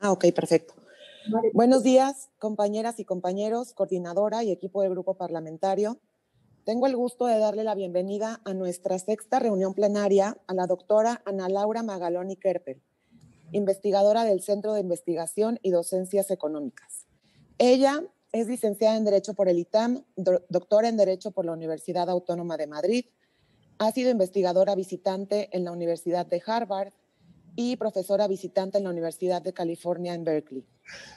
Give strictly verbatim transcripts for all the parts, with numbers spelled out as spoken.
Ah, ok, perfecto. Buenos días, compañeras y compañeros, coordinadora y equipo de grupo parlamentario. Tengo el gusto de darle la bienvenida a nuestra sexta reunión plenaria a la doctora Ana Laura Magaloni Kerpel, investigadora del Centro de Investigación y Docencias Económicas. Ella es licenciada en Derecho por el I T A M, do doctora en Derecho por la Universidad Autónoma de Madrid, ha sido investigadora visitante en la Universidad de Harvard y profesora visitante en la Universidad de California en Berkeley.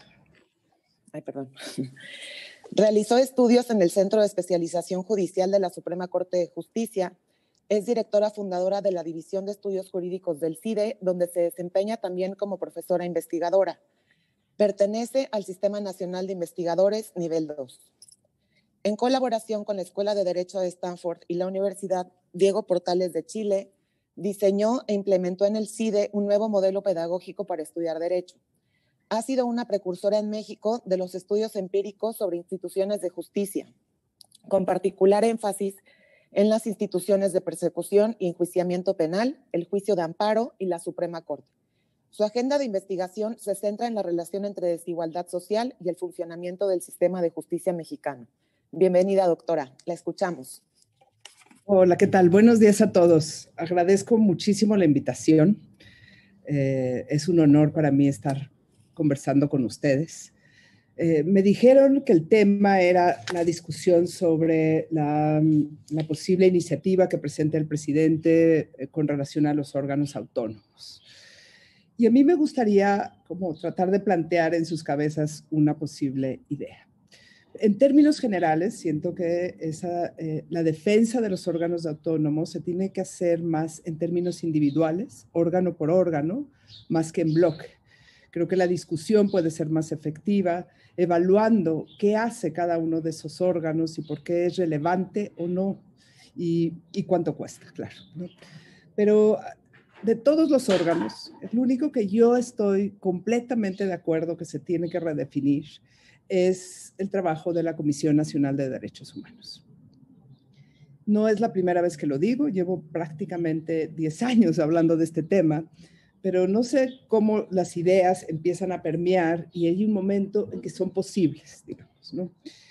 Ay, perdón. Realizó estudios en el Centro de Especialización Judicial de la Suprema Corte de Justicia. Es directora fundadora de la División de Estudios Jurídicos del C I D E, donde se desempeña también como profesora investigadora. Pertenece al Sistema Nacional de Investigadores Nivel dos. En colaboración con la Escuela de Derecho de Stanford y la Universidad Diego Portales de Chile, diseñó e implementó en el C I D E un nuevo modelo pedagógico para estudiar Derecho. Ha sido una precursora en México de los estudios empíricos sobre instituciones de justicia, con particular énfasis en las instituciones de persecución y enjuiciamiento penal, el juicio de amparo y la Suprema Corte. Su agenda de investigación se centra en la relación entre desigualdad social y el funcionamiento del sistema de justicia mexicano. Bienvenida, doctora. La escuchamos. Hola, ¿qué tal? Buenos días a todos. Agradezco muchísimo la invitación. Eh, es un honor para mí estar conversando con ustedes. Eh, me dijeron que el tema era la discusión sobre la, la posible iniciativa que presenta el presidente eh, con relación a los órganos autónomos. Y a mí me gustaría como tratar de plantear en sus cabezas una posible idea. En términos generales, siento que esa, eh, la defensa de los órganos autónomos se tiene que hacer más en términos individuales, órgano por órgano, más que en bloque. Creo que la discusión puede ser más efectiva, evaluando qué hace cada uno de esos órganos y por qué es relevante o no, y, y cuánto cuesta, claro, ¿no? Pero de todos los órganos, el único que yo estoy completamente de acuerdo que se tiene que redefinir es el trabajo de la Comisión Nacional de Derechos Humanos. No es la primera vez que lo digo, llevo prácticamente diez años hablando de este tema, pero no sé cómo las ideas empiezan a permear y hay un momento en que son posibles, digamos, ¿no?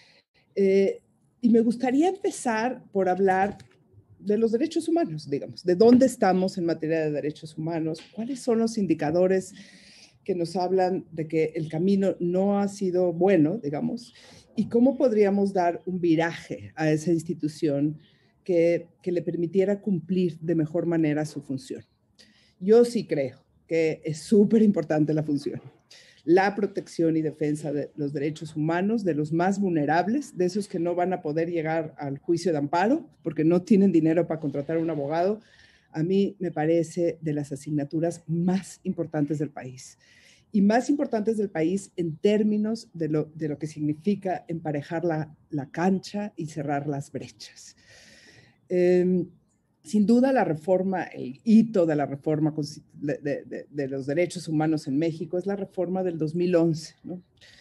Eh, y me gustaría empezar por hablar de los derechos humanos, digamos, de dónde estamos en materia de derechos humanos, cuáles son los indicadores que nos hablan de que el camino no ha sido bueno, digamos, y cómo podríamos dar un viraje a esa institución que, que le permitiera cumplir de mejor manera su función. Yo sí creo que es súper importante la función, la protección y defensa de los derechos humanos, de los más vulnerables, de esos que no van a poder llegar al juicio de amparo porque no tienen dinero para contratar a un abogado. A mí me parece de las asignaturas más importantes del país. Y más importantes del país en términos de lo, de lo que significa emparejar la, la cancha y cerrar las brechas. Eh, sin duda, la reforma, el hito de la reforma de, de, de los derechos humanos en México es la reforma del dos mil once, ¿no?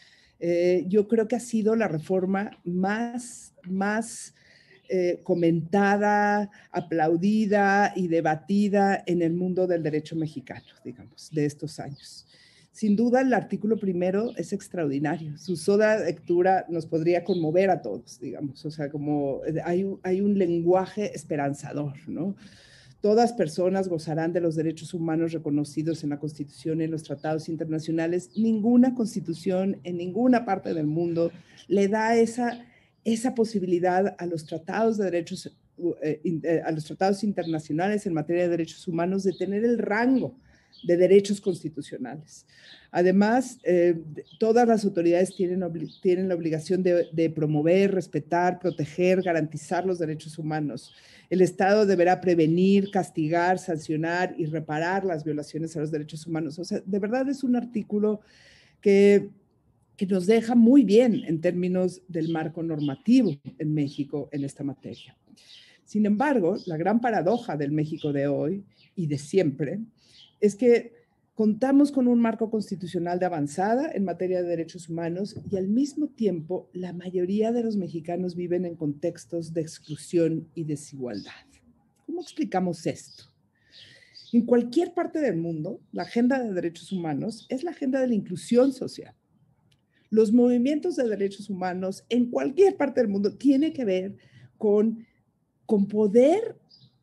Eh, yo creo que ha sido la reforma más, más eh, comentada, aplaudida y debatida en el mundo del derecho mexicano, digamos, de estos años. Sin duda, el artículo primero es extraordinario. Su sola lectura nos podría conmover a todos, digamos. O sea, como hay, hay un lenguaje esperanzador, ¿no? Todas personas gozarán de los derechos humanos reconocidos en la Constitución y en los tratados internacionales. Ninguna constitución en ninguna parte del mundo le da esa, esa posibilidad a los tratados de derechos, eh, a los tratados internacionales en materia de derechos humanos de tener el rango de derechos constitucionales. Además, eh, todas las autoridades tienen, tienen la obligación de, de promover, respetar, proteger, garantizar los derechos humanos. El Estado deberá prevenir, castigar, sancionar y reparar las violaciones a los derechos humanos. O sea, de verdad es un artículo que, que nos deja muy bien en términos del marco normativo en México en esta materia. Sin embargo, la gran paradoja del México de hoy y de siempre es que contamos con un marco constitucional de avanzada en materia de derechos humanos y al mismo tiempo la mayoría de los mexicanos viven en contextos de exclusión y desigualdad. ¿Cómo explicamos esto? En cualquier parte del mundo, la agenda de derechos humanos es la agenda de la inclusión social. Los movimientos de derechos humanos en cualquier parte del mundo tienen que ver con, con poder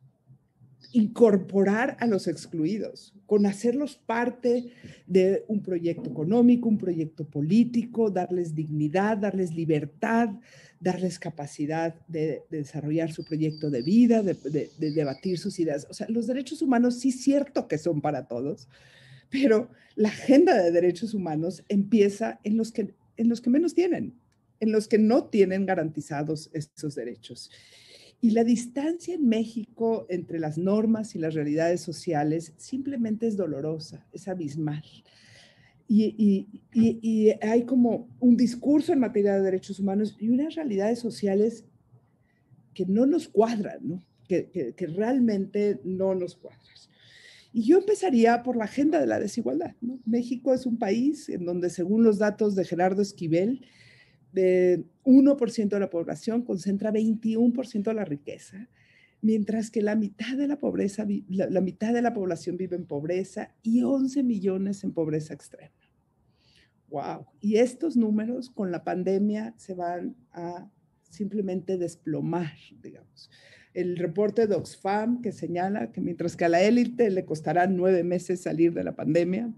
incorporar a los excluidos, con hacerlos parte de un proyecto económico, un proyecto político, darles dignidad, darles libertad, darles capacidad de, de desarrollar su proyecto de vida, de, de, de debatir sus ideas. O sea, los derechos humanos sí es cierto que son para todos, pero la agenda de derechos humanos empieza en los que, en los que menos tienen, en los que no tienen garantizados esos derechos. Y la distancia en México entre las normas y las realidades sociales simplemente es dolorosa, es abismal. Y, y, y, y hay como un discurso en materia de derechos humanos y unas realidades sociales que no nos cuadran, ¿no? Que, que, que realmente no nos cuadran. Y yo empezaría por la agenda de la desigualdad, ¿no? México es un país en donde, según los datos de Gerardo Esquivel, de uno por ciento de la población concentra veintiuno por ciento de la riqueza, mientras que la mitad de la pobreza, la, la mitad de la población vive en pobreza y once millones en pobreza extrema. Wow. Y estos números con la pandemia se van a simplemente desplomar, digamos. El reporte de Oxfam que señala que mientras que a la élite le costará nueve meses salir de la pandemia,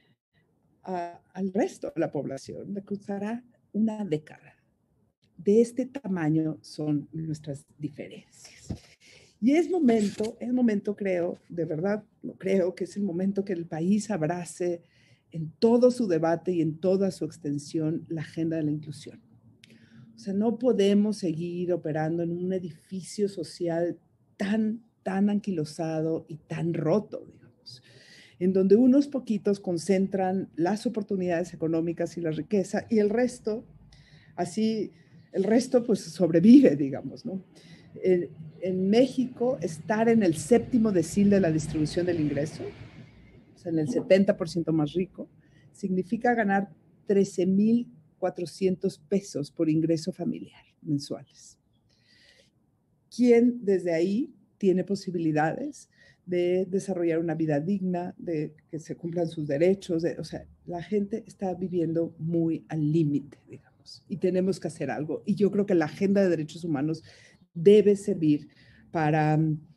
a, al resto de la población le costará una década. De este tamaño son nuestras diferencias. Y es momento, es momento, creo, de verdad, lo creo, que es el momento que el país abrace en todo su debate y en toda su extensión la agenda de la inclusión. O sea, no podemos seguir operando en un edificio social tan, tan anquilosado y tan roto, digamos, en donde unos poquitos concentran las oportunidades económicas y la riqueza y el resto, así, el resto pues sobrevive, digamos, ¿no? En, en México, estar en el séptimo decil de la distribución del ingreso, o sea, en el setenta por ciento más rico, significa ganar trece mil cuatrocientos pesos por ingreso familiar mensuales. ¿Quién desde ahí tiene posibilidades de desarrollar una vida digna, de que se cumplan sus derechos? De, o sea, la gente está viviendo muy al límite, digamos, y tenemos que hacer algo. Y yo creo que la agenda de derechos humanos debe servir para,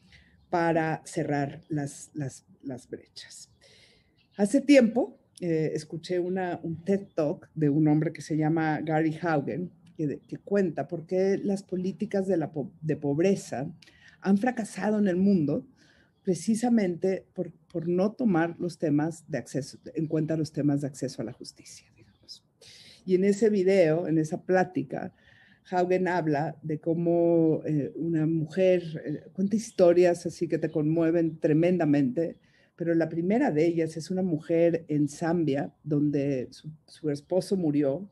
para cerrar las, las, las brechas. Hace tiempo eh, escuché una, un TED Talk de un hombre que se llama Gary Haugen, que, que cuenta por qué las políticas de, la po de pobreza han fracasado en el mundo precisamente por, por no tomar los temas de acceso, en cuenta los temas de acceso a la justicia, digamos. Y en ese video, en esa plática, Haugen habla de cómo eh, una mujer eh, cuenta historias así que te conmueven tremendamente, pero la primera de ellas es una mujer en Zambia donde su, su esposo murió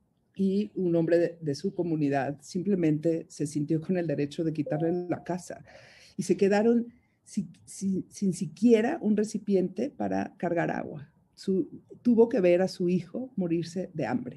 y un hombre de, de su comunidad simplemente se sintió con el derecho de quitarle la casa y se quedaron sin, sin, sin siquiera un recipiente para cargar agua. Su, tuvo que ver a su hijo morirse de hambre.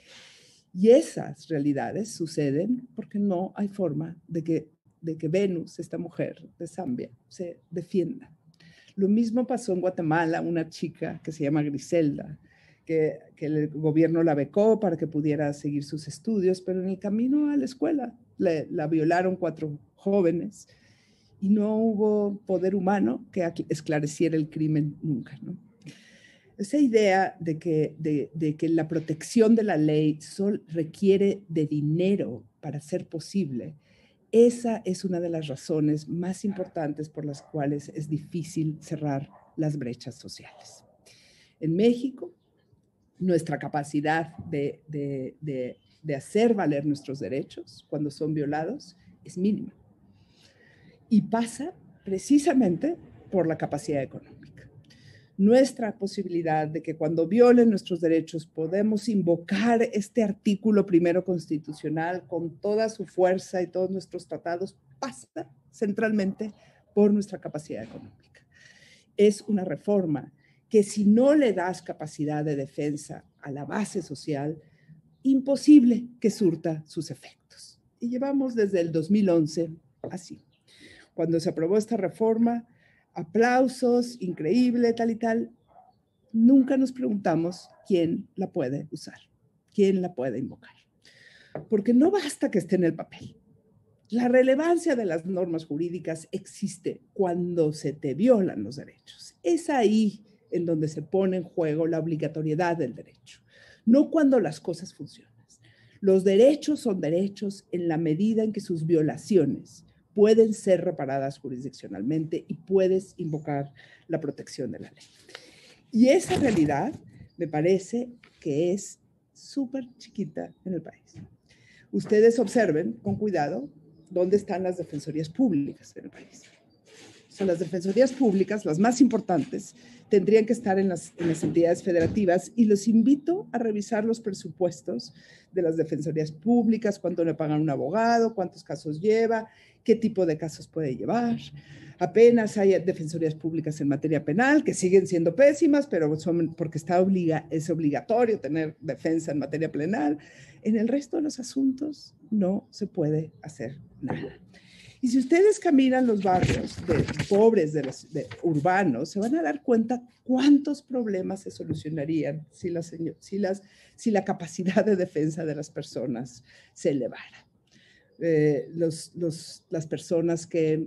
Y esas realidades suceden porque no hay forma de que, de que Venus, esta mujer de Zambia, se defienda. Lo mismo pasó en Guatemala, una chica que se llama Griselda, que, que el gobierno la becó para que pudiera seguir sus estudios, pero en el camino a la escuela le, la violaron cuatro jóvenes y no hubo poder humano que esclareciera el crimen nunca, ¿no? Esa idea de que, de, de que la protección de la ley solo requiere de dinero para ser posible, esa es una de las razones más importantes por las cuales es difícil cerrar las brechas sociales. En México, nuestra capacidad de, de, de, de hacer valer nuestros derechos cuando son violados es mínima. Y pasa precisamente por la capacidad económica. Nuestra posibilidad de que cuando violen nuestros derechos podemos invocar este artículo primero constitucional con toda su fuerza y todos nuestros tratados pasa centralmente por nuestra capacidad económica. Es una reforma que si no le das capacidad de defensa a la base social, imposible que surta sus efectos. Y llevamos desde el dos mil once así. Cuando se aprobó esta reforma, aplausos, increíble, tal y tal. Nunca nos preguntamos quién la puede usar, quién la puede invocar. Porque no basta que esté en el papel. La relevancia de las normas jurídicas existe cuando se te violan los derechos. Es ahí en donde se pone en juego la obligatoriedad del derecho, no cuando las cosas funcionan. Los derechos son derechos en la medida en que sus violaciones pueden ser reparadas jurisdiccionalmente y puedes invocar la protección de la ley. Y esa realidad me parece que es súper chiquita en el país. Ustedes observen con cuidado dónde están las defensorías públicas en el país. O sea, las defensorías públicas, las más importantes, tendrían que estar en las, en las entidades federativas y los invito a revisar los presupuestos de las defensorías públicas, cuánto le pagan a un abogado, cuántos casos lleva, qué tipo de casos puede llevar. Apenas hay defensorías públicas en materia penal que siguen siendo pésimas, pero son porque está obliga, es obligatorio tener defensa en materia penal. En el resto de los asuntos no se puede hacer nada. Y si ustedes caminan los barrios de, pobres de los de, urbanos, se van a dar cuenta cuántos problemas se solucionarían si, las, si, las, si la capacidad de defensa de las personas se elevara. Eh, los, los, las personas que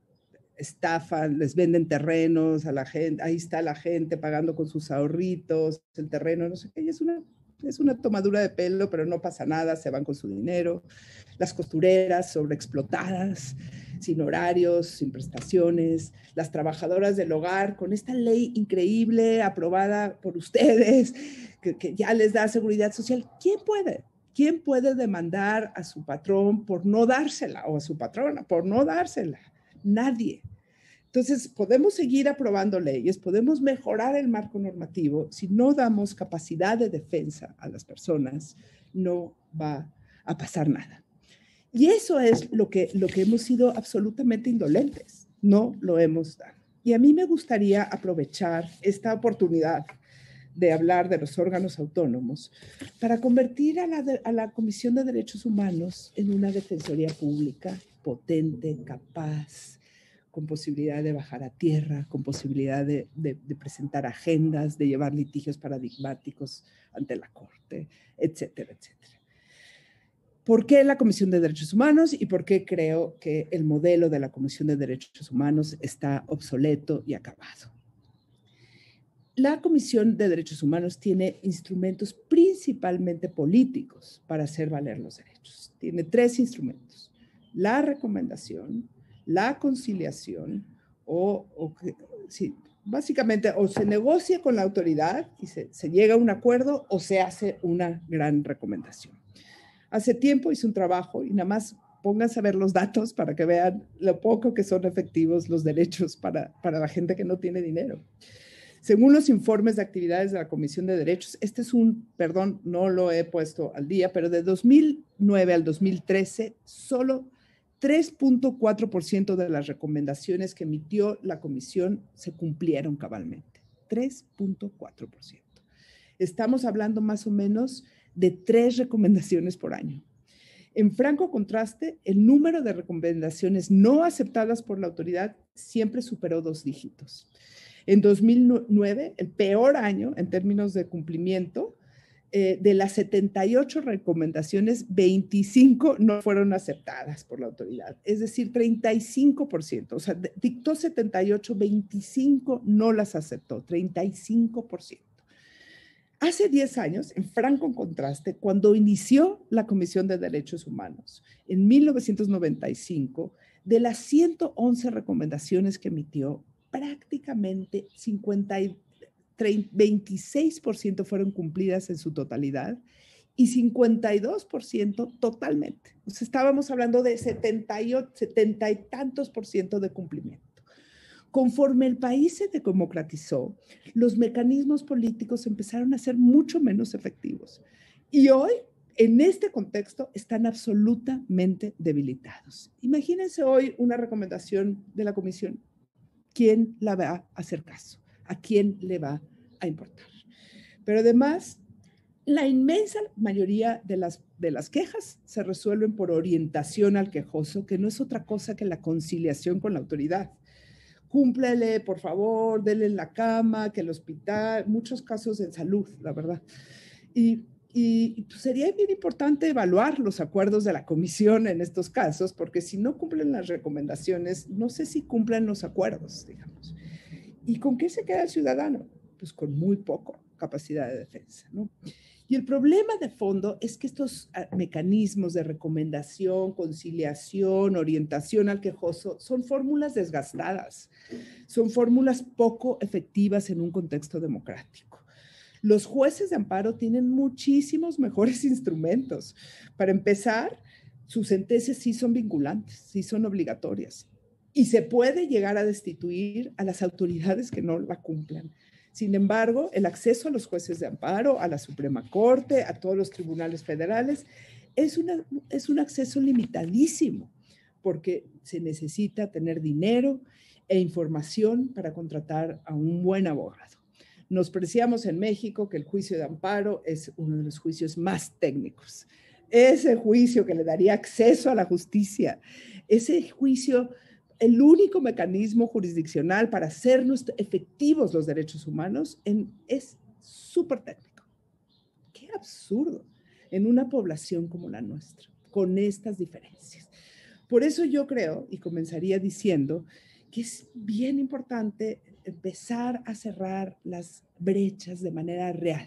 estafan, les venden terrenos a la gente, ahí está la gente pagando con sus ahorritos, el terreno, no sé qué, y es una... Es una tomadura de pelo, pero no pasa nada, se van con su dinero. Las costureras sobreexplotadas, sin horarios, sin prestaciones. Las trabajadoras del hogar, con esta ley increíble aprobada por ustedes, que, que ya les da seguridad social. ¿Quién puede? ¿Quién puede demandar a su patrón por no dársela? O a su patrona por no dársela. Nadie. Entonces, podemos seguir aprobando leyes, podemos mejorar el marco normativo. Si no damos capacidad de defensa a las personas, no va a pasar nada. Y eso es lo que, lo que hemos sido absolutamente indolentes. No lo hemos dado. Y a mí me gustaría aprovechar esta oportunidad de hablar de los órganos autónomos para convertir a la, de, a la Comisión de Derechos Humanos en una defensoría pública potente, capaz, con posibilidad de bajar a tierra, con posibilidad de, de, de presentar agendas, de llevar litigios paradigmáticos ante la Corte, etcétera, etcétera. ¿Por qué la Comisión de Derechos Humanos y por qué creo que el modelo de la Comisión de Derechos Humanos está obsoleto y acabado? La Comisión de Derechos Humanos tiene instrumentos principalmente políticos para hacer valer los derechos. Tiene tres instrumentos: la recomendación, la conciliación o, o sí, básicamente o se negocia con la autoridad y se, se llega a un acuerdo o se hace una gran recomendación. Hace tiempo hice un trabajo y nada más pónganse a ver los datos para que vean lo poco que son efectivos los derechos para, para la gente que no tiene dinero. Según los informes de actividades de la Comisión de Derechos, este es un, perdón, no lo he puesto al día, pero de dos mil nueve al dos mil trece, solo tres punto cuatro por ciento de las recomendaciones que emitió la comisión se cumplieron cabalmente. tres punto cuatro por ciento. Estamos hablando más o menos de tres recomendaciones por año. En franco contraste, el número de recomendaciones no aceptadas por la autoridad siempre superó dos dígitos. En dos mil nueve, el peor año en términos de cumplimiento, Eh, de las setenta y ocho recomendaciones, veinticinco no fueron aceptadas por la autoridad, es decir, treinta y cinco por ciento. O sea, dictó setenta y ocho, veinticinco no las aceptó, treinta y cinco por ciento. Hace diez años, en franco contraste, cuando inició la Comisión de Derechos Humanos, en mil novecientos noventa y cinco, de las ciento once recomendaciones que emitió, prácticamente cincuenta y veintiséis por ciento fueron cumplidas en su totalidad y cincuenta y dos por ciento totalmente. O sea, estábamos hablando de setenta y, setenta y tantos por ciento de cumplimiento. Conforme el país se democratizó, los mecanismos políticos empezaron a ser mucho menos efectivos. Y hoy, en este contexto, están absolutamente debilitados. Imagínense hoy una recomendación de la Comisión. ¿Quién la va a hacer caso? ¿A quién le va a importar? Pero además, la inmensa mayoría de las, de las quejas se resuelven por orientación al quejoso, que no es otra cosa que la conciliación con la autoridad. cúmplele, por favor, denle en la cama, que el hospital, muchos casos en salud, la verdad. Y, y pues sería bien importante evaluar los acuerdos de la comisión en estos casos, porque si no cumplen las recomendaciones, no sé si cumplen los acuerdos, digamos. ¿Y con qué se queda el ciudadano? Pues con muy poco capacidad de defensa, ¿no? Y el problema de fondo es que estos mecanismos de recomendación, conciliación, orientación al quejoso son fórmulas desgastadas, son fórmulas poco efectivas en un contexto democrático. Los jueces de amparo tienen muchísimos mejores instrumentos. Para empezar, sus sentencias sí son vinculantes, sí son obligatorias. Y se puede llegar a destituir a las autoridades que no la cumplan. Sin embargo, el acceso a los jueces de amparo, a la Suprema Corte, a todos los tribunales federales, es, una, es un acceso limitadísimo, porque se necesita tener dinero e información para contratar a un buen abogado. Nos preciamos en México que el juicio de amparo es uno de los juicios más técnicos. Ese juicio que le daría acceso a la justicia, ese juicio, el único mecanismo jurisdiccional para hacernos efectivos los derechos humanos, en, es súper técnico. Qué absurdo en una población como la nuestra, con estas diferencias. Por eso yo creo, y comenzaría diciendo, que es bien importante empezar a cerrar las brechas de manera real.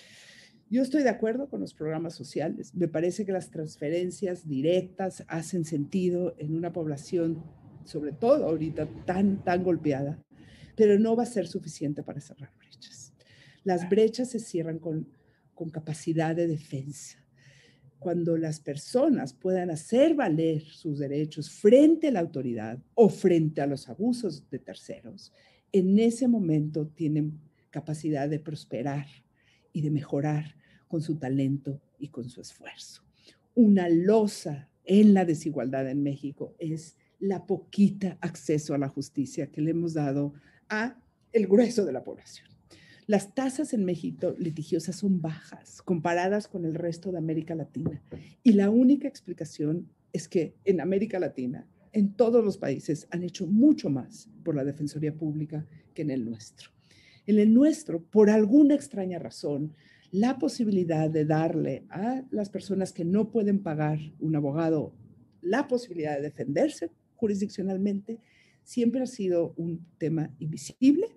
Yo estoy de acuerdo con los programas sociales. Me parece que las transferencias directas hacen sentido en una población, sobre todo ahorita, tan, tan golpeada, pero no va a ser suficiente para cerrar brechas. Las brechas se cierran con, con capacidad de defensa. Cuando las personas puedan hacer valer sus derechos frente a la autoridad o frente a los abusos de terceros, en ese momento tienen capacidad de prosperar y de mejorar con su talento y con su esfuerzo. Una losa en la desigualdad en México es la poquita acceso a la justicia que le hemos dado a el grueso de la población. Las tasas en México litigiosas son bajas comparadas con el resto de América Latina. Y la única explicación es que en América Latina, en todos los países, han hecho mucho más por la Defensoría Pública que en el nuestro. En el nuestro, por alguna extraña razón, la posibilidad de darle a las personas que no pueden pagar un abogado la posibilidad de defenderse jurisdiccionalmente siempre ha sido un tema invisible,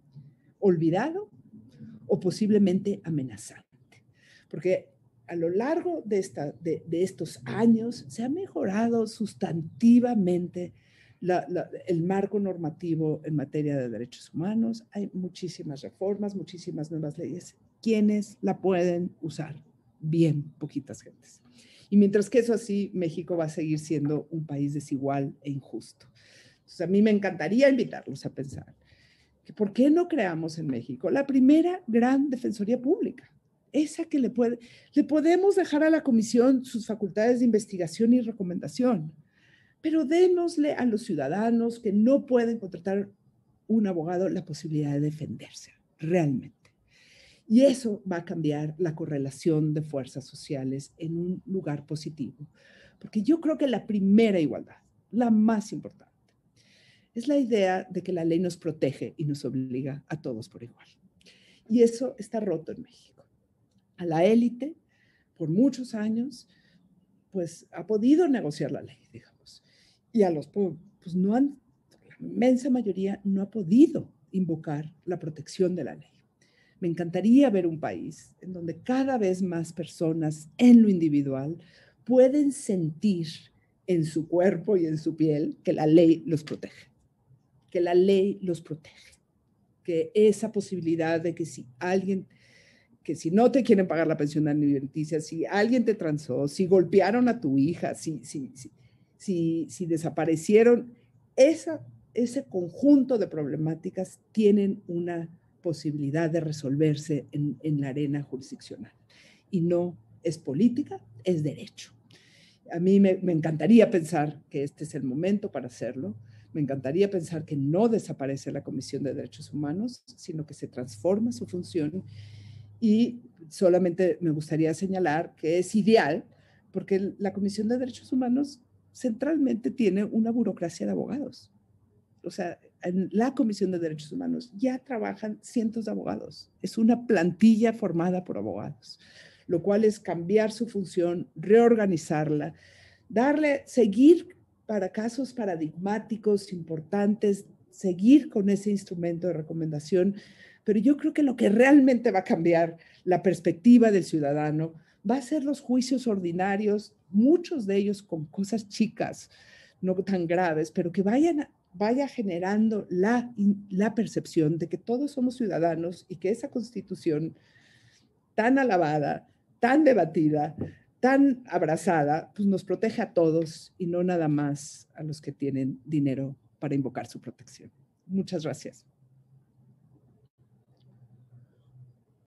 olvidado o posiblemente amenazante. Porque a lo largo de, esta, de, de estos años se ha mejorado sustantivamente la, la, el marco normativo en materia de derechos humanos. Hay muchísimas reformas, muchísimas nuevas leyes. ¿Quiénes la pueden usar? Bien poquitas gentes. Y mientras que eso así, México va a seguir siendo un país desigual e injusto. Entonces, a mí me encantaría invitarlos a pensar que ¿por qué no creamos en México la primera gran defensoría pública? Esa que le, puede, le podemos dejar a la comisión sus facultades de investigación y recomendación, pero démosle a los ciudadanos que no pueden contratar un abogado la posibilidad de defenderse realmente. Y eso va a cambiar la correlación de fuerzas sociales en un lugar positivo. Porque yo creo que la primera igualdad, la más importante, es la idea de que la ley nos protege y nos obliga a todos por igual. Y eso está roto en México. A la élite, por muchos años, pues ha podido negociar la ley, digamos. Y a los pobres, pues no han, la inmensa mayoría no ha podido invocar la protección de la ley. Me encantaría ver un país en donde cada vez más personas en lo individual pueden sentir en su cuerpo y en su piel que la ley los protege. Que la ley los protege, que esa posibilidad de que si alguien, que si no te quieren pagar la pensión alimenticia, si alguien te transó, si golpearon a tu hija, si, si, si, si, si desaparecieron, esa, ese conjunto de problemáticas tienen una posibilidad de resolverse en, en la arena jurisdiccional. Y no es política, es derecho. A mí me, me encantaría pensar que este es el momento para hacerlo. Me encantaría pensar que no desaparece la Comisión de Derechos Humanos, sino que se transforma su función. Y solamente me gustaría señalar que es ideal porque la Comisión de Derechos Humanos centralmente tiene una burocracia de abogados. o sea, en la Comisión de Derechos Humanos ya trabajan cientos de abogados. Es una plantilla formada por abogados, lo cual es cambiar su función, reorganizarla, darle, seguir para casos paradigmáticos importantes, seguir con ese instrumento de recomendación. Pero yo creo que lo que realmente va a cambiar la perspectiva del ciudadano va a ser los juicios ordinarios, muchos de ellos con cosas chicas, no tan graves, pero que vayan, vaya generando la, la percepción de que todos somos ciudadanos y que esa Constitución tan alabada, tan debatida, tan abrazada, pues nos protege a todos y no nada más a los que tienen dinero para invocar su protección. Muchas gracias.